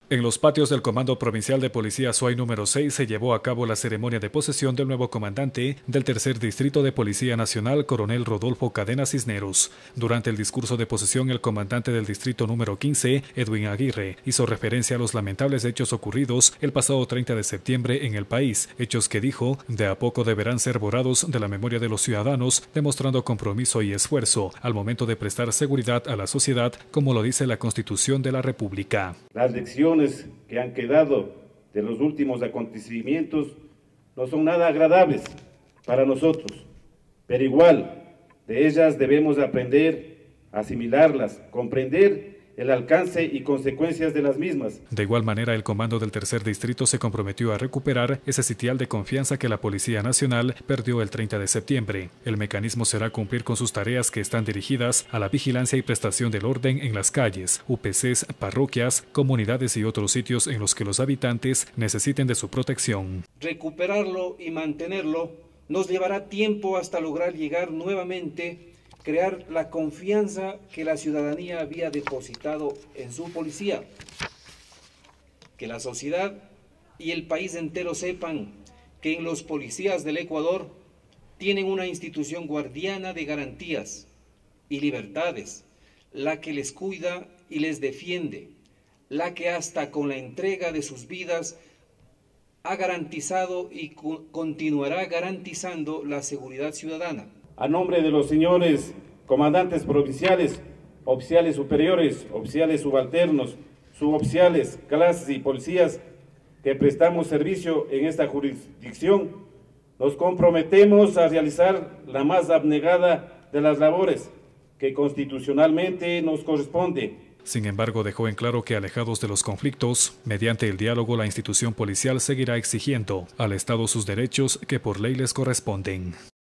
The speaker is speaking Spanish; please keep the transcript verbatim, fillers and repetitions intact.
En los patios del Comando Provincial de Policía Azuay número seis se llevó a cabo la ceremonia de posesión del nuevo comandante del tercer Distrito de Policía Nacional, coronel Rodolfo Cadena Cisneros. Durante el discurso de posesión, el comandante del Distrito número quince, Edwin Aguirre, hizo referencia a los lamentables hechos ocurridos el pasado treinta de septiembre en el país, hechos que dijo, de a poco deberán ser borrados de la memoria de los ciudadanos, demostrando compromiso y esfuerzo al momento de prestar seguridad a la sociedad, como lo dice la Constitución de la República. Las lecciones que han quedado de los últimos acontecimientos no son nada agradables para nosotros, pero igual de ellas debemos aprender, asimilarlas, comprender el alcance y consecuencias de las mismas. De igual manera, el comando del tercer distrito se comprometió a recuperar ese sitial de confianza que la Policía Nacional perdió el treinta de septiembre. El mecanismo será cumplir con sus tareas que están dirigidas a la vigilancia y prestación del orden en las calles, U P Cs, parroquias, comunidades y otros sitios en los que los habitantes necesiten de su protección. Recuperarlo y mantenerlo nos llevará tiempo hasta lograr llegar nuevamente crear la confianza que la ciudadanía había depositado en su policía. Que la sociedad y el país entero sepan que en los policías del Ecuador tienen una institución guardiana de garantías y libertades, la que les cuida y les defiende, la que hasta con la entrega de sus vidas ha garantizado y continuará garantizando la seguridad ciudadana. A nombre de los señores comandantes provinciales, oficiales superiores, oficiales subalternos, suboficiales, clases y policías que prestamos servicio en esta jurisdicción, nos comprometemos a realizar la más abnegada de las labores que constitucionalmente nos corresponde. Sin embargo, dejó en claro que, alejados de los conflictos, mediante el diálogo la institución policial seguirá exigiendo al Estado sus derechos que por ley les corresponden.